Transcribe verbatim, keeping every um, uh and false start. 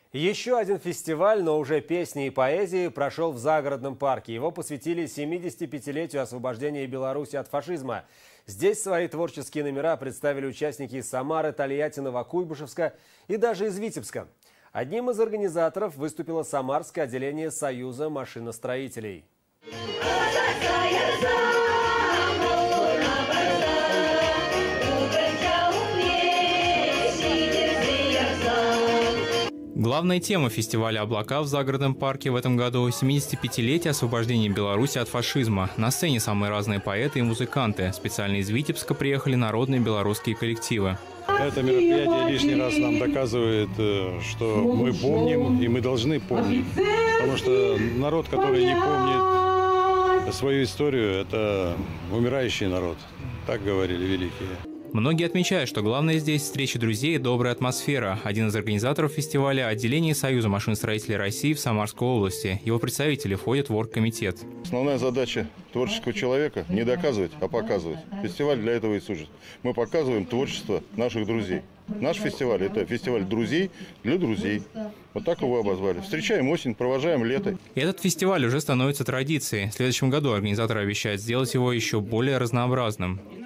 Еще один фестиваль, но уже песни и поэзии, прошел в загородном парке. Его посвятили семидесятипятилетию освобождения Беларуси от фашизма. Здесь свои творческие номера представили участники из Самары, Тольятти, Новокуйбышевска и даже из Витебска. Одним из организаторов выступило самарское отделение Союза машиностроителей. Главная тема фестиваля «Облака» в загородном парке в этом году – семидесятипятилетие освобождения Беларуси от фашизма. На сцене самые разные поэты и музыканты. Специально из Витебска приехали народные белорусские коллективы. Это мероприятие лишний раз нам доказывает, что мы помним и мы должны помнить. Потому что народ, который не помнит свою историю, это умирающий народ. Так говорили великие. Многие отмечают, что главное здесь встреча друзей и добрая атмосфера. Один из организаторов фестиваля – отделение Союза машиностроителей России в Самарской области. Его представители входят в оргкомитет. Основная задача творческого человека – не доказывать, а показывать. Фестиваль для этого и служит. Мы показываем творчество наших друзей. Наш фестиваль – это фестиваль друзей для друзей. Вот так его обозвали. Встречаем осень, провожаем лето. Этот фестиваль уже становится традицией. В следующем году организаторы обещают сделать его еще более разнообразным.